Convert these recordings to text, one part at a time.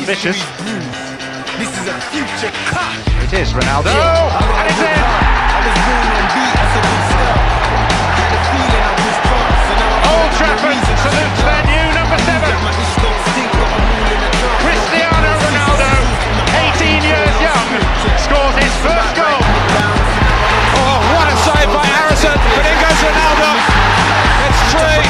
ambitious. This is a future cut. It is Ronaldo, and it's in! Old Trafford salutes their new number 7. Cristiano Ronaldo, 18 years young, scores his first goal. Oh, what a save by Harrison, but in goes Ronaldo. It's 3.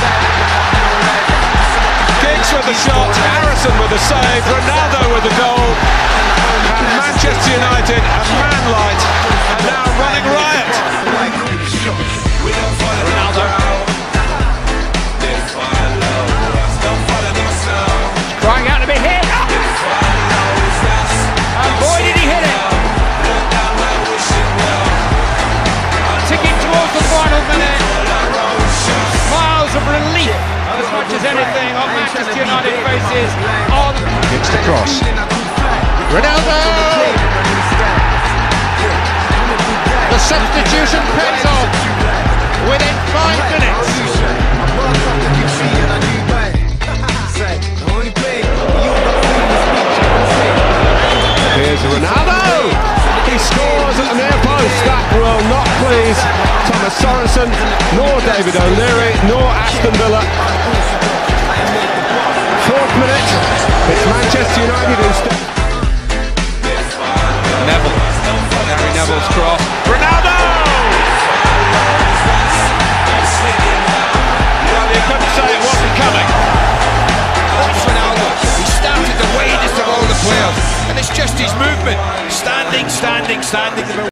Giggs with the shot, Harrison with the save, Ronaldo with the goal. And Manchester United, a man light, and now running riot. Ronaldo. Crying out to be hit. And boy did he hit it. Ticking towards the final minute. Smiles of relief as much as anything on Manchester United faces on. It's the cross. Ronaldo! The substitution pays off within 5 minutes. Here's Ronaldo! He scores at the near post. That will not please Thomas Sorensen, nor David O'Leary, nor Aston Villa. 4th minute. It's Manchester United instead. Neville's cross.